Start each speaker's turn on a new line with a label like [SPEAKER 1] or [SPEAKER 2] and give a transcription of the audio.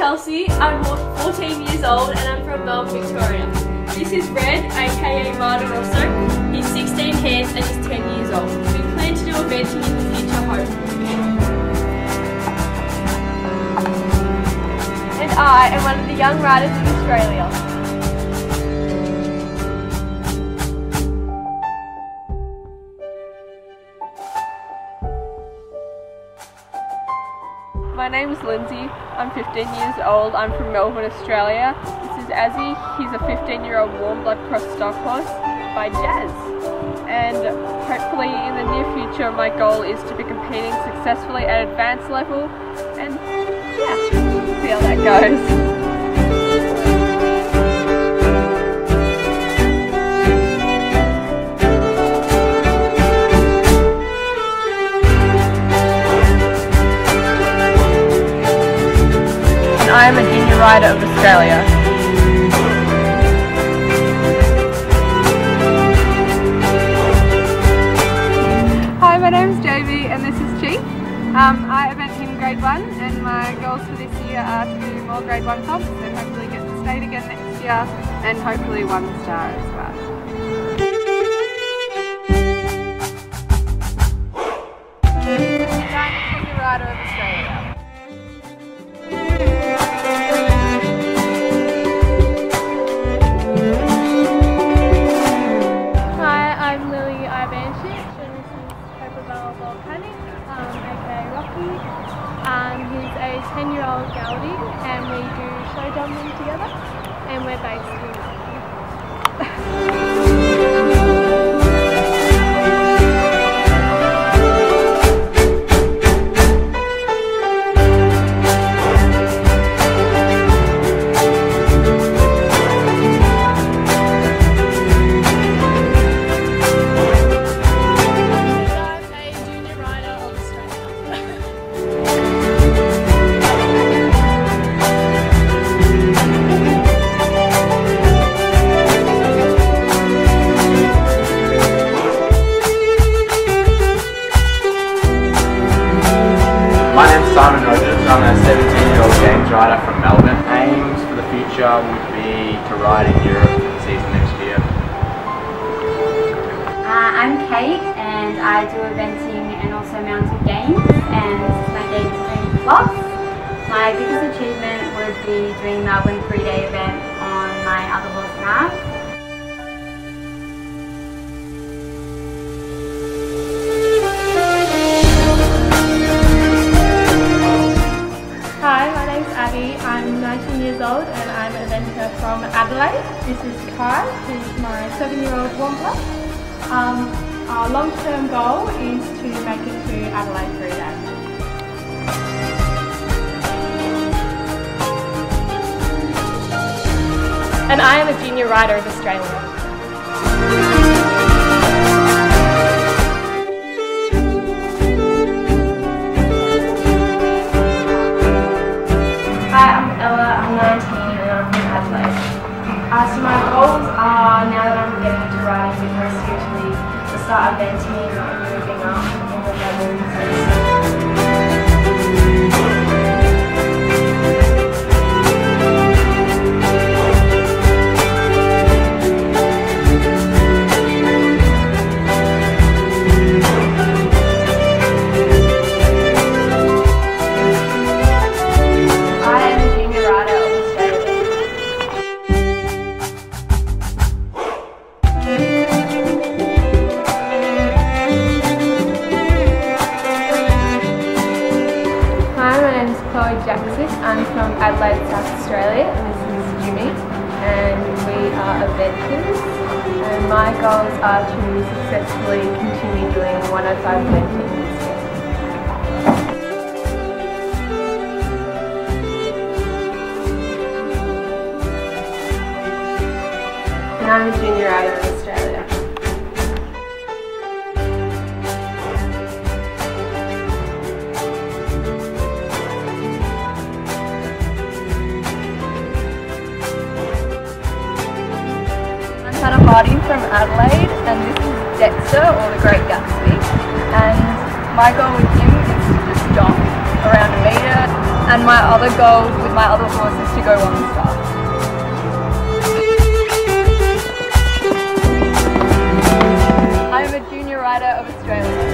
[SPEAKER 1] Chelsea, I'm 14 years old and I'm from Melbourne, Victoria. This is Red, aka Rider He's 16 hands and he's 10 years old. We plan to do eventing in the future, hopefully. And I am one of the young riders of Australia. My name is Lindsay, I'm 15 years old, I'm from Melbourne, Australia. This is Azzy, he's a 15-year-old warm blood cross stock horse by Jazz. And hopefully in the near future my goal is to be competing successfully at advanced level, and yeah, see how that goes. I am a junior rider of Australia.
[SPEAKER 2] Hi, my name is JB and this is Chi. I event in grade 1 and my goals for this year are to do more grade 1 comps and hopefully get to state again next year and hopefully 1 star as well. I'm a junior rider of Australia.
[SPEAKER 3] He's a 10-year-old gelding and we do show jumping together and we're based in
[SPEAKER 4] I'm a 17-year-old games rider from Melbourne. Aims for the future would be to ride in Europe season next year.
[SPEAKER 5] I'm Kate and I do eventing and also mounted games, and this is my Games Dream Plus. My biggest achievement would be doing Melbourne 3-day event on my other horse Nav.
[SPEAKER 3] I'm 19 years old and I'm an eventer from Adelaide. This is Kai, who's my 7-year-old Wombat. Our long-term goal is to make it to Adelaide 3 days.
[SPEAKER 1] And I am a junior rider of Australia.
[SPEAKER 6] I'm 19 and I'm from Adelaide. So my goals are, now that I'm getting into riding a bit more seriously, to start eventing and moving up in the levels.
[SPEAKER 3] I'm from Adelaide, South Australia, and this is Jimmy, and we are eventers, and my goals are to successfully continue doing 105 eventing this year. And I'm a junior rider in Australia.
[SPEAKER 1] I'm Marty from Adelaide, and this is Dexter, or the Great Gatsby, and my goal with him is to just jump around a metre and my other goals with my other horse is to go Moosestar. I am a junior rider of Australia.